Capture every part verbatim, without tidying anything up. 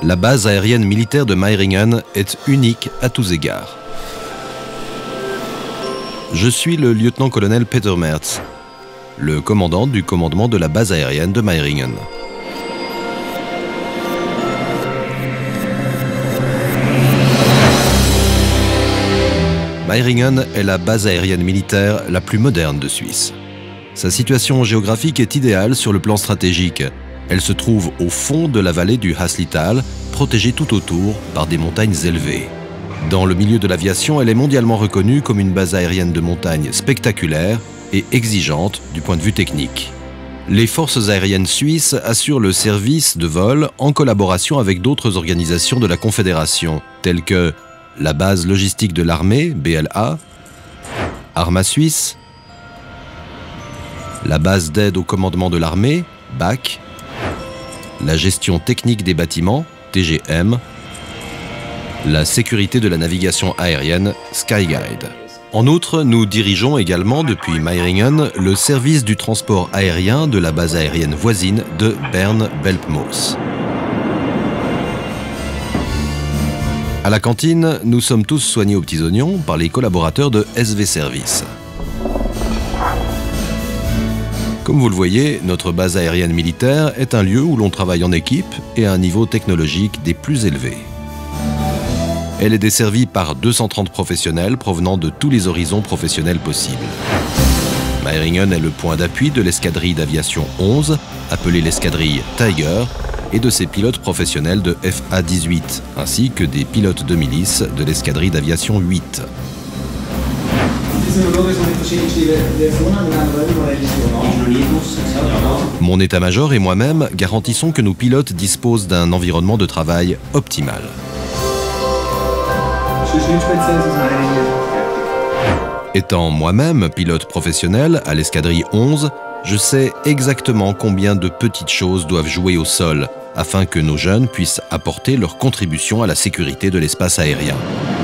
La base aérienne militaire de Meiringen est unique à tous égards. Je suis le lieutenant-colonel Peter Merz, le commandant du commandement de la base aérienne de Meiringen. Meiringen est la base aérienne militaire la plus moderne de Suisse. Sa situation géographique est idéale sur le plan stratégique. Elle se trouve au fond de la vallée du Haslital, protégée tout autour par des montagnes élevées. Dans le milieu de l'aviation, elle est mondialement reconnue comme une base aérienne de montagne spectaculaire et exigeante du point de vue technique. Les forces aériennes suisses assurent le service de vol en collaboration avec d'autres organisations de la Confédération, telles que la base logistique de l'armée, B L A, Arma Suisse, la base d'aide au commandement de l'armée, B A C, la gestion technique des bâtiments, T G M, la sécurité de la navigation aérienne, Skyguide. En outre, nous dirigeons également depuis Meiringen le service du transport aérien de la base aérienne voisine de Bern-Belpmoos. À la cantine, nous sommes tous soignés aux petits oignons par les collaborateurs de S V Service. Comme vous le voyez, notre base aérienne militaire est un lieu où l'on travaille en équipe et à un niveau technologique des plus élevés. Elle est desservie par deux cent trente professionnels provenant de tous les horizons professionnels possibles. Meiringen est le point d'appui de l'escadrille d'aviation onze, appelée l'escadrille Tiger, et de ses pilotes professionnels de F A dix-huit, ainsi que des pilotes de milice de l'escadrille d'aviation huit. Mon état-major et moi-même garantissons que nos pilotes disposent d'un environnement de travail optimal. Étant moi-même pilote professionnel à l'escadrille onze, je sais exactement combien de petites choses doivent jouer au sol afin que nos jeunes puissent apporter leur contribution à la sécurité de l'espace aérien.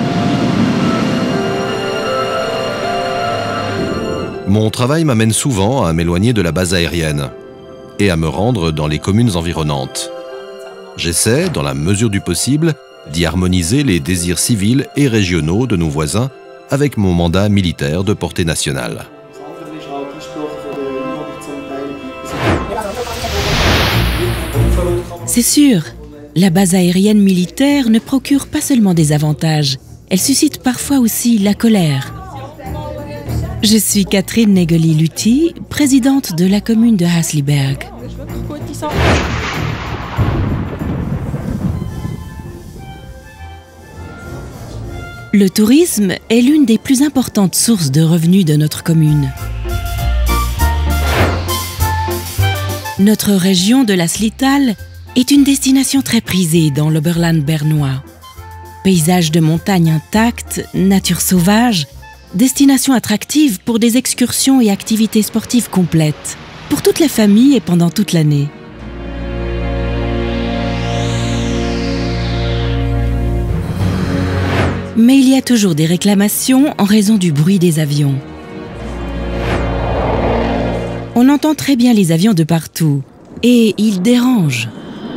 Mon travail m'amène souvent à m'éloigner de la base aérienne et à me rendre dans les communes environnantes. J'essaie, dans la mesure du possible, d'y harmoniser les désirs civils et régionaux de nos voisins avec mon mandat militaire de portée nationale. C'est sûr, la base aérienne militaire ne procure pas seulement des avantages, elle suscite parfois aussi la colère. Je suis Catherine Negeli-Lutti, présidente de la commune de Hasliberg. Le tourisme est l'une des plus importantes sources de revenus de notre commune. Notre région de l'Haslital est une destination très prisée dans l'Oberland bernois. Paysages de montagnes intacts, nature sauvage, destination attractive pour des excursions et activités sportives complètes, pour toute la famille et pendant toute l'année. Mais il y a toujours des réclamations en raison du bruit des avions. On entend très bien les avions de partout, et ils dérangent.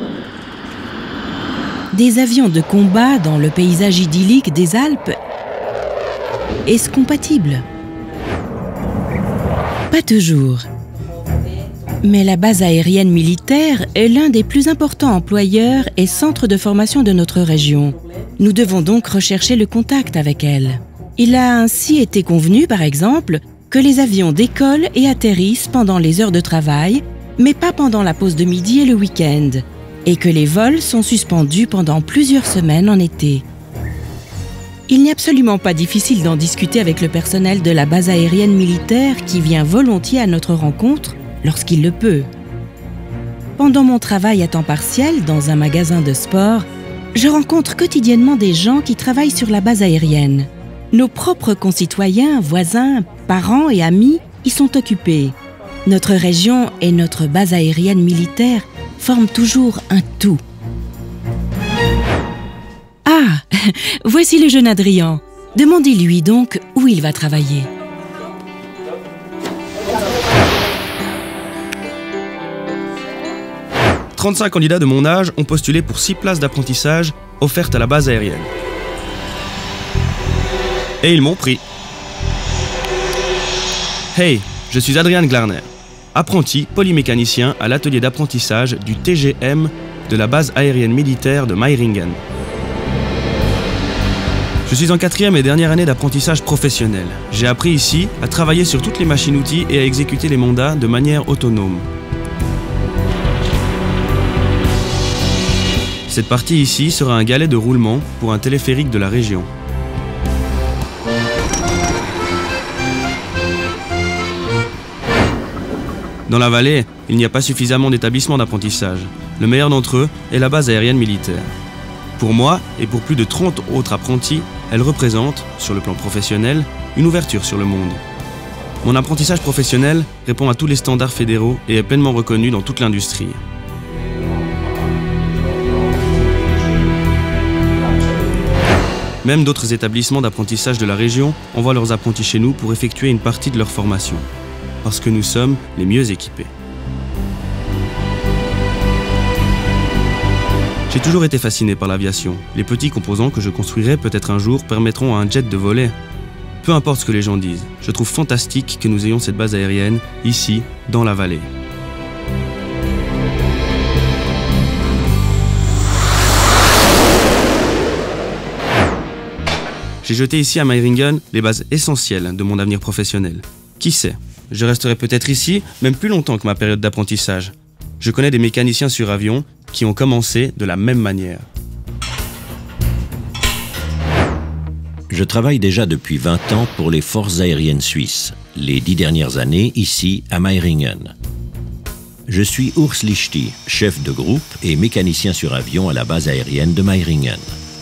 Des avions de combat dans le paysage idyllique des Alpes, est-ce compatible? Pas toujours. Mais la base aérienne militaire est l'un des plus importants employeurs et centres de formation de notre région. Nous devons donc rechercher le contact avec elle. Il a ainsi été convenu, par exemple, que les avions décollent et atterrissent pendant les heures de travail, mais pas pendant la pause de midi et le week-end, et que les vols sont suspendus pendant plusieurs semaines en été. Il n'est absolument pas difficile d'en discuter avec le personnel de la base aérienne militaire qui vient volontiers à notre rencontre lorsqu'il le peut. Pendant mon travail à temps partiel dans un magasin de sport, je rencontre quotidiennement des gens qui travaillent sur la base aérienne. Nos propres concitoyens, voisins, parents et amis y sont occupés. Notre région et notre base aérienne militaire forment toujours un tout. Ah, voici le jeune Adrien. Demandez-lui donc où il va travailler. trente-cinq candidats de mon âge ont postulé pour six places d'apprentissage offertes à la base aérienne. Et ils m'ont pris. Hey, je suis Adrian Glarner, apprenti polymécanicien à l'atelier d'apprentissage du T G M de la base aérienne militaire de Meiringen. Je suis en quatrième et dernière année d'apprentissage professionnel. J'ai appris ici à travailler sur toutes les machines-outils et à exécuter les mandats de manière autonome. Cette partie ici sera un galet de roulement pour un téléphérique de la région. Dans la vallée, il n'y a pas suffisamment d'établissements d'apprentissage. Le meilleur d'entre eux est la base aérienne militaire. Pour moi et pour plus de trente autres apprentis, elle représente, sur le plan professionnel, une ouverture sur le monde. Mon apprentissage professionnel répond à tous les standards fédéraux et est pleinement reconnu dans toute l'industrie. Même d'autres établissements d'apprentissage de la région envoient leurs apprentis chez nous pour effectuer une partie de leur formation, parce que nous sommes les mieux équipés. J'ai toujours été fasciné par l'aviation. Les petits composants que je construirai peut-être un jour permettront à un jet de voler. Peu importe ce que les gens disent, je trouve fantastique que nous ayons cette base aérienne, ici, dans la vallée. J'ai jeté ici à Meiringen les bases essentielles de mon avenir professionnel. Qui sait, je resterai peut-être ici, même plus longtemps que ma période d'apprentissage. Je connais des mécaniciens sur avion qui ont commencé de la même manière. Je travaille déjà depuis vingt ans pour les forces aériennes suisses, les dix dernières années ici à Meiringen. Je suis Urs Lichty, chef de groupe et mécanicien sur avion à la base aérienne de Meiringen.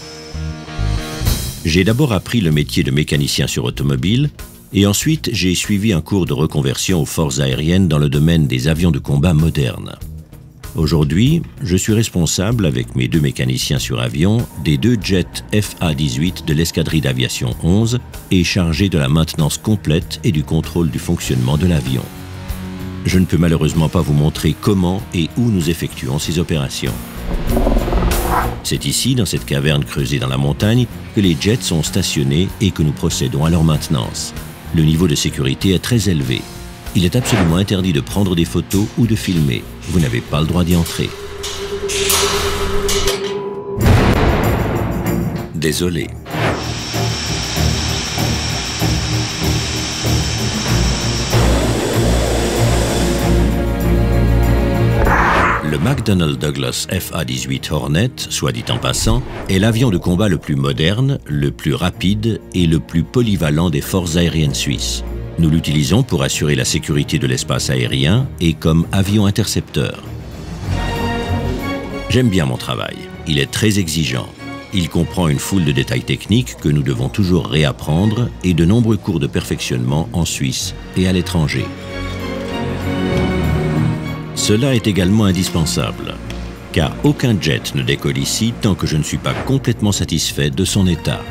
J'ai d'abord appris le métier de mécanicien sur automobile et ensuite j'ai suivi un cours de reconversion aux forces aériennes dans le domaine des avions de combat modernes. Aujourd'hui, je suis responsable, avec mes deux mécaniciens sur avion, des deux jets F A dix-huit de l'escadrille d'aviation onze et chargé de la maintenance complète et du contrôle du fonctionnement de l'avion. Je ne peux malheureusement pas vous montrer comment et où nous effectuons ces opérations. C'est ici, dans cette caverne creusée dans la montagne, que les jets sont stationnés et que nous procédons à leur maintenance. Le niveau de sécurité est très élevé. Il est absolument interdit de prendre des photos ou de filmer. Vous n'avez pas le droit d'y entrer. Désolé. Le McDonnell Douglas F A dix-huit Hornet, soit dit en passant, est l'avion de combat le plus moderne, le plus rapide et le plus polyvalent des forces aériennes suisses. Nous l'utilisons pour assurer la sécurité de l'espace aérien et comme avion intercepteur. J'aime bien mon travail. Il est très exigeant. Il comprend une foule de détails techniques que nous devons toujours réapprendre et de nombreux cours de perfectionnement en Suisse et à l'étranger. Cela est également indispensable, car aucun jet ne décolle ici tant que je ne suis pas complètement satisfait de son état.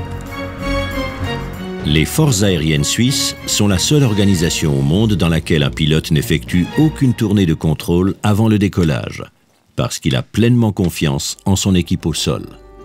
Les forces aériennes suisses sont la seule organisation au monde dans laquelle un pilote n'effectue aucune tournée de contrôle avant le décollage, parce qu'il a pleinement confiance en son équipe au sol.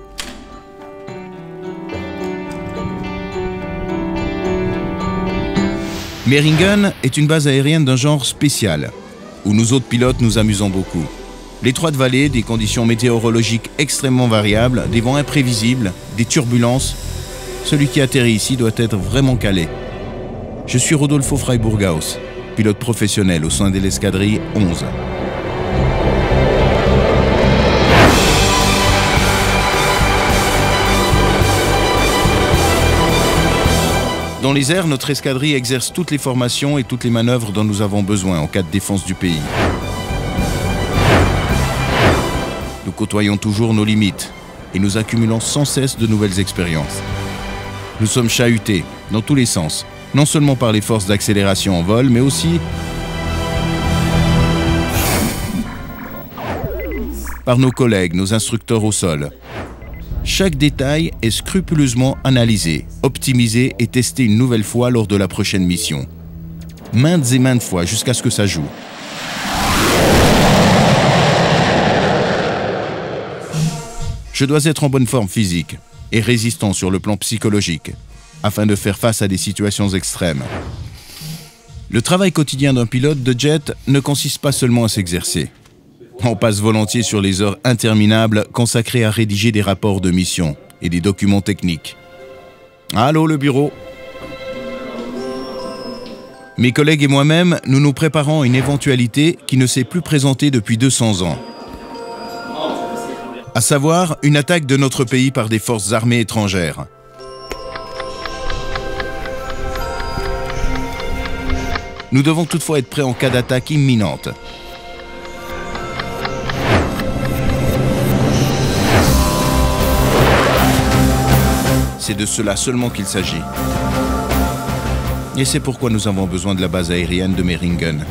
Meiringen est une base aérienne d'un genre spécial, où nous autres pilotes nous amusons beaucoup. L'étroite vallée, des conditions météorologiques extrêmement variables, des vents imprévisibles, des turbulences. Celui qui atterrit ici doit être vraiment calé. Je suis Rodolfo Freiburghaus, pilote professionnel au sein de l'escadrille onze. Dans les airs, notre escadrille exerce toutes les formations et toutes les manœuvres dont nous avons besoin en cas de défense du pays. Nous côtoyons toujours nos limites et nous accumulons sans cesse de nouvelles expériences. Nous sommes chahutés dans tous les sens, non seulement par les forces d'accélération en vol, mais aussi par nos collègues, nos instructeurs au sol. Chaque détail est scrupuleusement analysé, optimisé et testé une nouvelle fois lors de la prochaine mission. Maintes et maintes fois jusqu'à ce que ça joue. Je dois être en bonne forme physique et résistant sur le plan psychologique, afin de faire face à des situations extrêmes. Le travail quotidien d'un pilote de jet ne consiste pas seulement à s'exercer. On passe volontiers sur les heures interminables consacrées à rédiger des rapports de mission et des documents techniques. Allô, le bureau? Mes collègues et moi-même, nous nous préparons à une éventualité qui ne s'est plus présentée depuis deux cents ans. À savoir, une attaque de notre pays par des forces armées étrangères. Nous devons toutefois être prêts en cas d'attaque imminente. C'est de cela seulement qu'il s'agit. Et c'est pourquoi nous avons besoin de la base aérienne de Meiringen.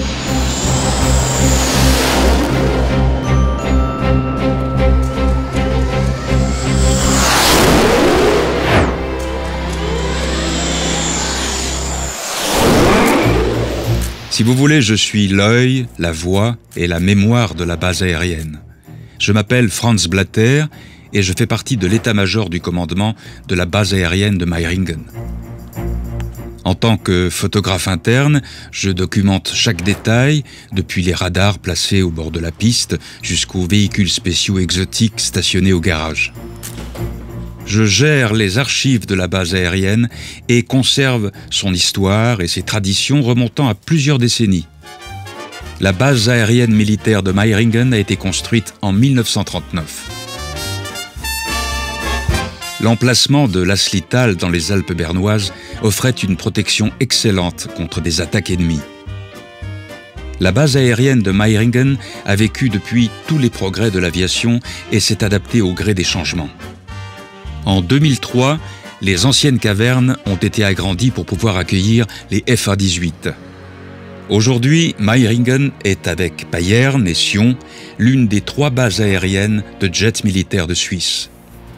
Si vous voulez, je suis l'œil, la voix et la mémoire de la base aérienne. Je m'appelle Franz Blatter et je fais partie de l'état-major du commandement de la base aérienne de Meiringen. En tant que photographe interne, je documente chaque détail, depuis les radars placés au bord de la piste jusqu'aux véhicules spéciaux exotiques stationnés au garage. Je gère les archives de la base aérienne et conserve son histoire et ses traditions remontant à plusieurs décennies. La base aérienne militaire de Meiringen a été construite en mille neuf cent trente-neuf. L'emplacement de l'Aslital dans les Alpes bernoises offrait une protection excellente contre des attaques ennemies. La base aérienne de Meiringen a vécu depuis tous les progrès de l'aviation et s'est adaptée au gré des changements. En deux mille trois, les anciennes cavernes ont été agrandies pour pouvoir accueillir les F A dix-huit. Aujourd'hui, Meiringen est, avec Payerne et Sion, l'une des trois bases aériennes de jets militaires de Suisse.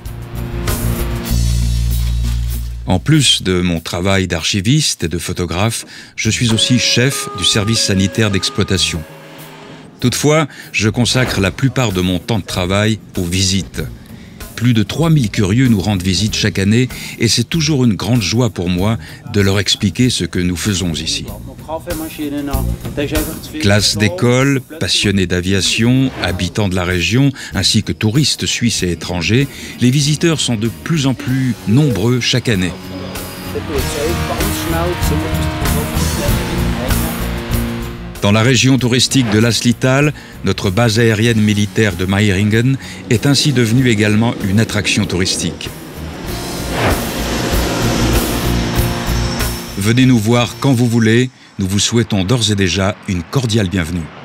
En plus de mon travail d'archiviste et de photographe, je suis aussi chef du service sanitaire d'exploitation. Toutefois, je consacre la plupart de mon temps de travail aux visites. Plus de trois mille curieux nous rendent visite chaque année et c'est toujours une grande joie pour moi de leur expliquer ce que nous faisons ici. Classes d'école, passionnés d'aviation, habitants de la région, ainsi que touristes suisses et étrangers, les visiteurs sont de plus en plus nombreux chaque année. Dans la région touristique de l'Aslital, notre base aérienne militaire de Meiringen est ainsi devenue également une attraction touristique. Venez nous voir quand vous voulez, nous vous souhaitons d'ores et déjà une cordiale bienvenue.